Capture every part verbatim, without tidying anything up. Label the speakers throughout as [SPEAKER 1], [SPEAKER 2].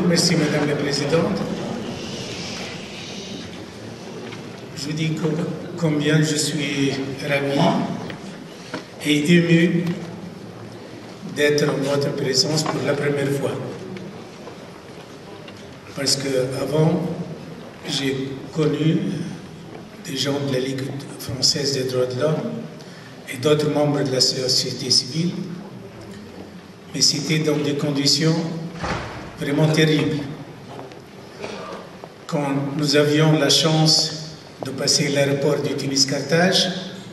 [SPEAKER 1] Merci Madame la Présidente. Je vous dis combien je suis ravi et ému d'être en votre présence pour la première fois. Parce qu'avant, j'ai connu des gens de la Ligue française des droits de l'homme et d'autres membres de la société civile, mais c'était dans des conditions vraiment terribles. Quand nous avions la chance de passer l'aéroport de Tunis-Carthage,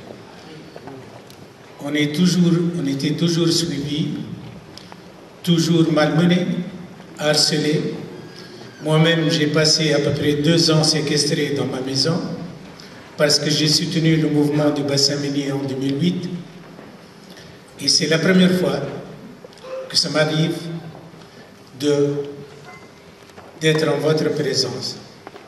[SPEAKER 1] on, est toujours, on était toujours suivis, toujours malmenés, harcelés. Moi-même, j'ai passé à peu près deux ans séquestré dans ma maison parce que j'ai soutenu le mouvement du bassin minier en deux mille huit. Et c'est la première fois que ça m'arrive d'être en votre présence.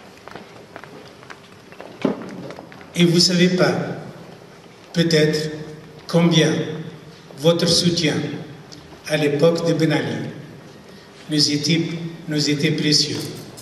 [SPEAKER 1] Et vous ne savez pas, peut-être, combien votre soutien à l'époque de Ben Ali nous était, nous était précieux.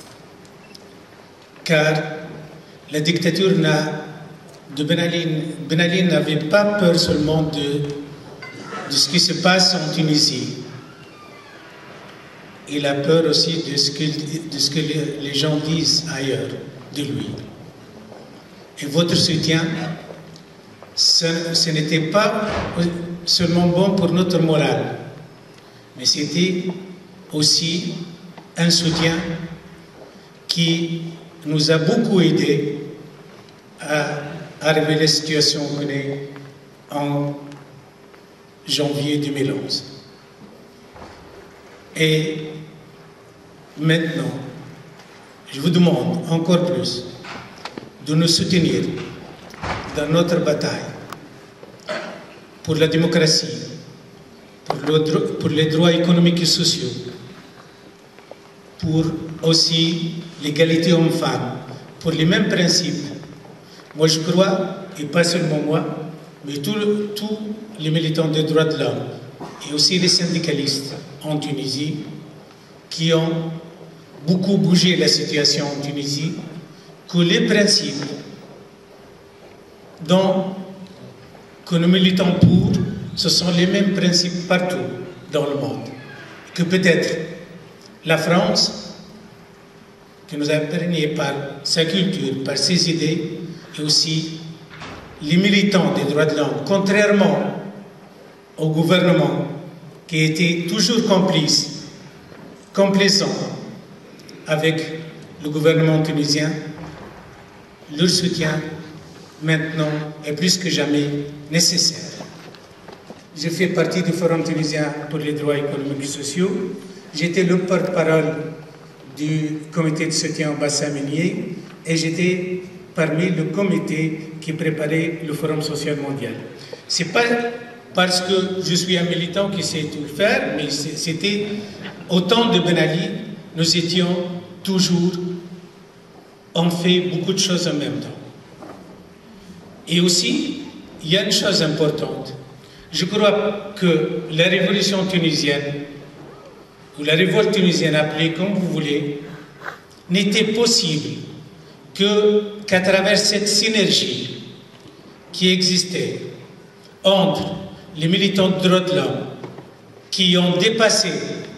[SPEAKER 1] Car la dictature de Ben Ali, Ben Ali n'avait pas peur seulement de, de ce qui se passe en Tunisie. Il a peur aussi de ce que, de ce que les gens disent ailleurs de lui. Et votre soutien, ce, ce n'était pas seulement bon pour notre morale, mais c'était aussi un soutien qui nous a beaucoup aidé à arriver à la situation qu'on est en janvier deux mille onze. Et maintenant, je vous demande encore plus de nous soutenir dans notre bataille pour la démocratie, pour, le, pour les droits économiques et sociaux, pour aussi l'égalité homme-femme, pour les mêmes principes. Moi, je crois, et pas seulement moi, mais tous les militants des droits de l'homme et aussi les syndicalistes en Tunisie qui ont beaucoup bougé la situation en Tunisie, que les principes dont que nous militons pour, ce sont les mêmes principes partout dans le monde. Que peut-être la France, qui nous a imprégnés par sa culture, par ses idées, et aussi les militants des droits de l'homme, contrairement au gouvernement qui était toujours complice, complaisant avec le gouvernement tunisien, leur soutien maintenant est plus que jamais nécessaire. Je fais partie du Forum tunisien pour les droits économiques et sociaux. J'étais le porte-parole du comité de soutien au bassin minier et j'étais parmi le comité qui préparait le Forum social mondial. Ce n'est pas parce que je suis un militant qui sait tout faire, mais c'était au temps de Ben Ali, nous étions toujours, on fait beaucoup de choses en même temps. Et aussi, il y a une chose importante. Je crois que la révolution tunisienne, ou la révolte tunisienne, appelée comme vous voulez, n'était possible que, qu'à travers cette synergie qui existait entre les militants de droits de l'homme qui ont dépassé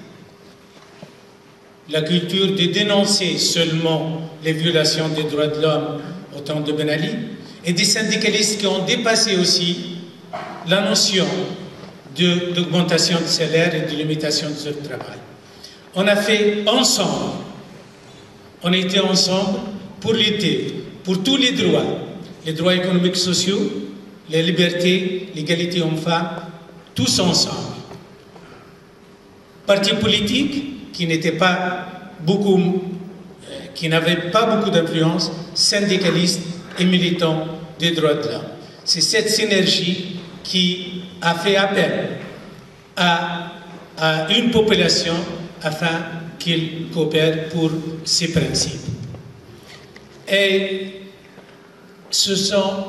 [SPEAKER 1] la culture de dénoncer seulement les violations des droits de l'homme au temps de Ben Ali, et des syndicalistes qui ont dépassé aussi la notion d'augmentation de, de salaire et de limitation de heures de travail. On a fait ensemble, on était ensemble pour lutter pour tous les droits, les droits économiques et sociaux, les libertés, l'égalité homme-femme, tous ensemble. Partis politiques qui n'étaient pas beaucoup, euh, qui n'avaient pas beaucoup d'influence, syndicalistes et militants des droits de l'homme. C'est cette synergie qui a fait appel à, à une population afin qu'il coopère pour ses principes. Et ce sont,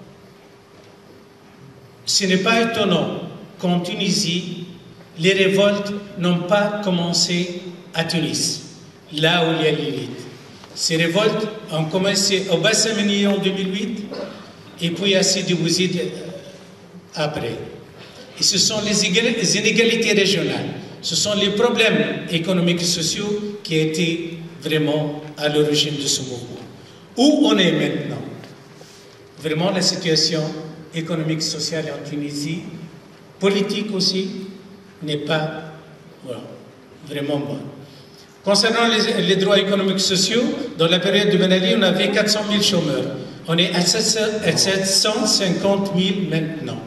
[SPEAKER 1] ce n'est pas étonnant qu'en Tunisie, les révoltes n'ont pas commencé à Tunis, là où il y a l'élite. Ces révoltes ont commencé au Bassamini en deux mille huit et puis à Sidi Bouzid après. Et ce sont les inégalités régionales, ce sont les problèmes économiques et sociaux qui étaient vraiment à l'origine de ce mouvement. Où on est maintenant? Vraiment, la situation économique, sociale en Tunisie, politique aussi, n'est pas voilà, vraiment bonne. Concernant les, les droits économiques sociaux, dans la période de Ben Ali, on avait quatre cent mille chômeurs. On est à sept cent cinquante mille maintenant.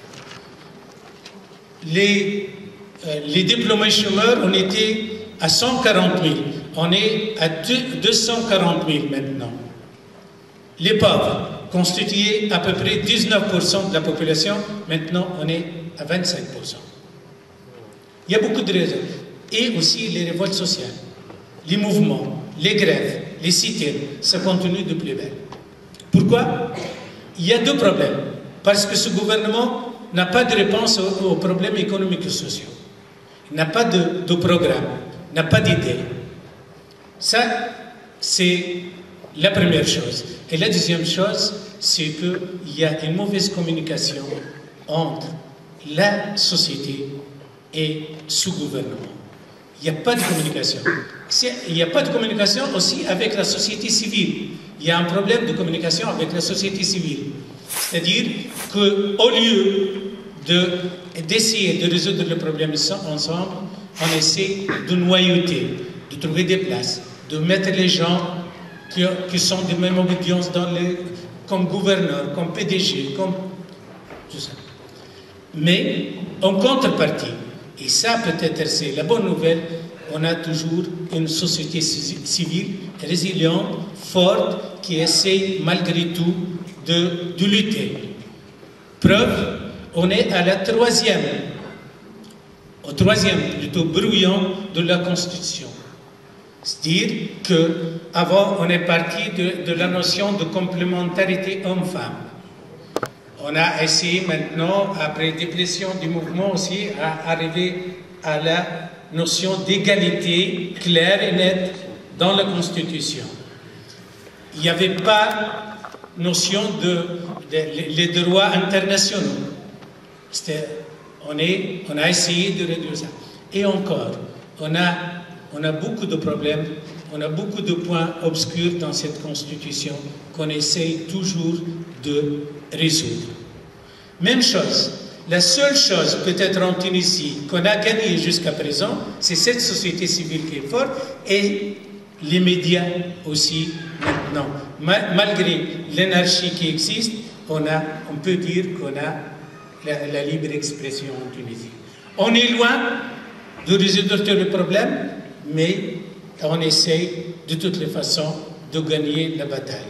[SPEAKER 1] Les, euh, les diplômés chômeurs, on était à cent quarante mille. On est à deux cent quarante mille maintenant. Les pauvres constituaient à peu près dix-neuf pour cent de la population. Maintenant, on est à vingt-cinq pour cent. Il y a beaucoup de raisons. Et aussi les révoltes sociales, les mouvements, les grèves, les sit-ins, ça continue de plus belle. Pourquoi? Il y a deux problèmes. Parce que ce gouvernement n'a pas de réponse aux, aux problèmes économiques et sociaux. Il n'a pas de, de programme, n'a pas d'idée. Ça, c'est la première chose. Et la deuxième chose, c'est qu'il y a une mauvaise communication entre la société et ce gouvernement. Il n'y a pas de communication. Il n'y a pas de communication aussi avec la société civile. Il y a un problème de communication avec la société civile. C'est-à-dire qu'au lieu d'essayer de, de résoudre le problème ensemble, on essaie de noyauter, de trouver des places, de mettre les gens qui, qui sont de même obédience dans les, comme gouverneur, comme P D G, comme tout ça. Mais en contrepartie, et ça peut-être c'est la bonne nouvelle, on a toujours une société civile résiliente, forte, qui essaie malgré tout de, de lutter. Preuve, on est à la troisième, au troisième plutôt brouillon de la Constitution. C'est-à-dire qu'avant, on est parti de, de la notion de complémentarité homme-femme. On a essayé maintenant, après dépression du mouvement aussi, à arriver à la notion d'égalité claire et nette dans la Constitution. Il n'y avait pas notion de, de, de les droits internationaux. On, est, on a essayé de réduire ça. Et encore, on a, on a beaucoup de problèmes, on a beaucoup de points obscurs dans cette Constitution qu'on essaye toujours de résoudre. Même chose, la seule chose peut-être en Tunisie qu'on a gagné jusqu'à présent, c'est cette société civile qui est forte et les médias aussi maintenant. Ma malgré l'anarchie qui existe, on, a, on peut dire qu'on a la, la libre expression en Tunisie. On est loin de résoudre tous les problèmes, mais on essaye de toutes les façons de gagner la bataille.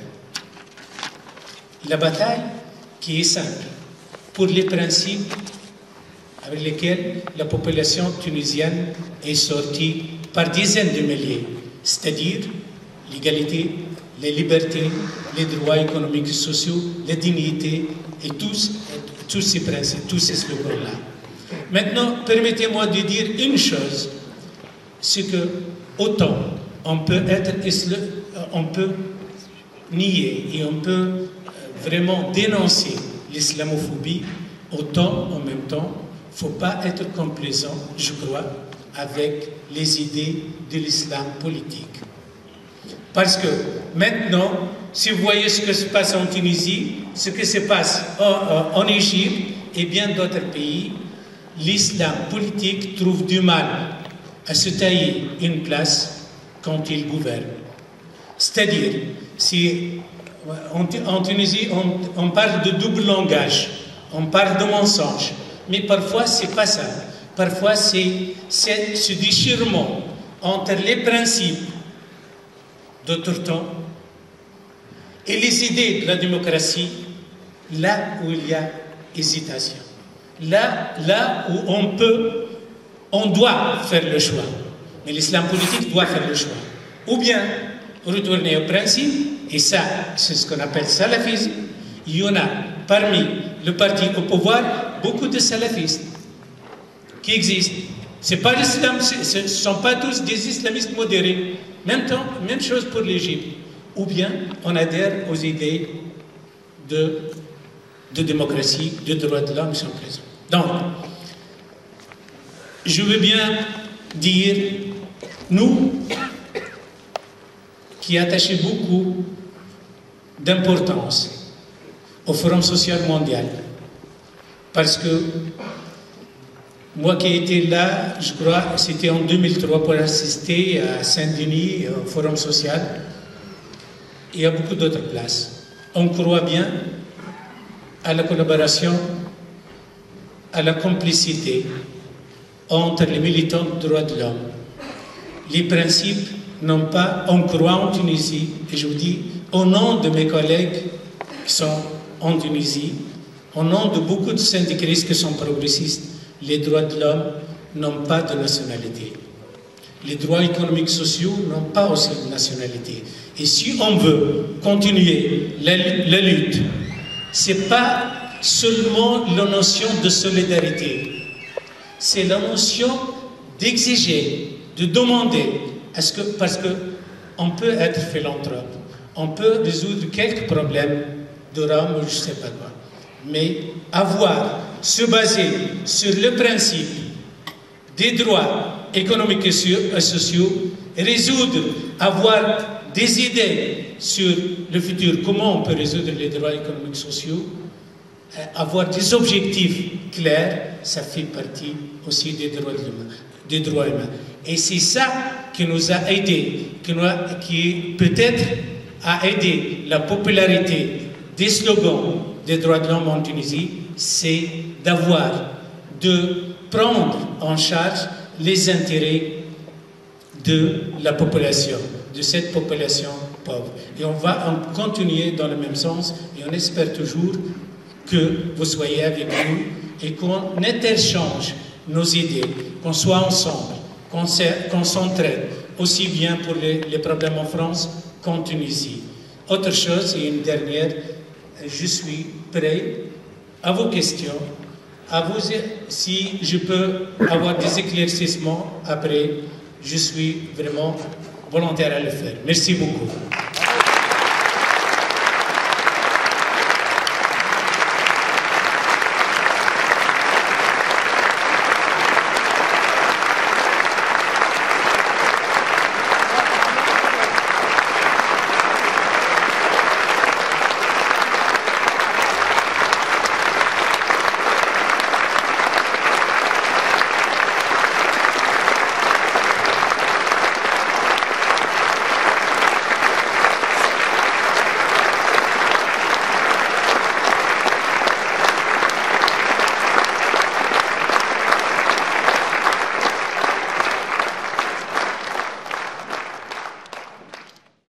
[SPEAKER 1] La bataille qui est simple, pour les principes avec lesquels la population tunisienne est sortie par dizaines de milliers, c'est-à-dire l'égalité, les libertés, les droits économiques et sociaux, la dignité et tous, tous ces principes, tous ces slogans-là. Maintenant, permettez-moi de dire une chose, c'est que autant on peut être, on peut nier et on peut vraiment dénoncer l'islamophobie, autant en même temps, il ne faut pas être complaisant, je crois, avec les idées de l'islam politique. Parce que maintenant, si vous voyez ce qui se passe en Tunisie, ce qui se passe en, en Égypte et bien d'autres pays, l'islam politique trouve du mal à se tailler une place quand il gouverne. C'est-à-dire, si en Tunisie, on, on parle de double langage, on parle de mensonge, mais parfois c'est pas ça. Parfois c'est ce déchirement entre les principes d'autre temps et les idées de la démocratie, là où il y a hésitation. Là, là où on peut, on doit faire le choix. Mais l'islam politique doit faire le choix. Ou bien retourner au principe, et ça, c'est ce qu'on appelle salafisme. Il y en a parmi le parti au pouvoir beaucoup de salafistes qui existent. C'est pas l'islam, ce ne sont pas tous des islamistes modérés. Même temps, même chose pour l'Égypte. Ou bien on adhère aux idées de, de démocratie, de droits de l'homme qui sont présents. Donc, je veux bien dire, nous, qui attachons beaucoup d'importance au Forum social mondial, parce que moi qui ai été là, je crois, c'était en deux mille trois pour assister à Saint-Denis, au Forum social. Il y a beaucoup d'autres places. On croit bien à la collaboration, à la complicité entre les militants des droits de l'homme. Les principes n'ont pas, on croit en Tunisie, et je vous dis, au nom de mes collègues qui sont en Tunisie, au nom de beaucoup de syndicalistes qui sont progressistes, les droits de l'homme n'ont pas de nationalité. Les droits économiques sociaux n'ont pas aussi de nationalité. Et si on veut continuer la, la lutte, ce n'est pas seulement la notion de solidarité, c'est la notion d'exiger, de demander, est-ce que, parce qu'on peut être philanthrope, on peut résoudre quelques problèmes de Rome ou je ne sais pas quoi, mais avoir, se baser sur le principe des droits économiques et sociaux, résoudre, avoir des idées sur le futur, comment on peut résoudre les droits économiques et sociaux, avoir des objectifs clairs, ça fait partie aussi des droits humains. Des droits humains. Et c'est ça qui nous a aidés, qui, qui peut-être a aidé la popularité des slogans des droits de l'homme en Tunisie, c'est d'avoir, de prendre en charge les intérêts de la population, de cette population pauvre. Et on va en continuer dans le même sens et on espère toujours que vous soyez avec nous et qu'on interchange nos idées, qu'on soit ensemble, qu'on s'entraide aussi bien pour les, les problèmes en France qu'en Tunisie. Autre chose, et une dernière, je suis prêt à vos questions, à vous, si je peux avoir des éclaircissements après, je suis vraiment volontaire à le faire. Merci beaucoup.